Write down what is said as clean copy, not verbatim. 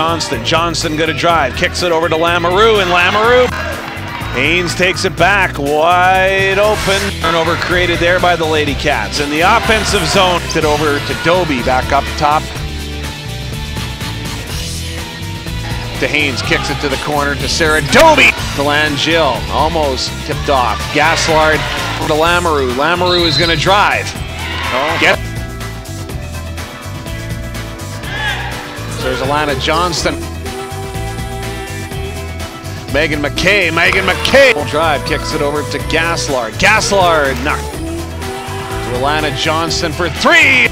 Johnston gonna drive, kicks it over to Lamoureux, and Lamoureux. Haynes takes it back, wide open. Turnover created there by the Lady Cats. In the offensive zone, it over to Doby, back up top. To Haynes, kicks it to the corner to Sarah Doby. To Langille, almost tipped off. Gaslard to Lamoureux. Lamoureux is gonna drive. Get. There's Alana Johnston. Megan McKay will drive, kicks it over to Gaslard. Gaslard knocked to Alana Johnston for three.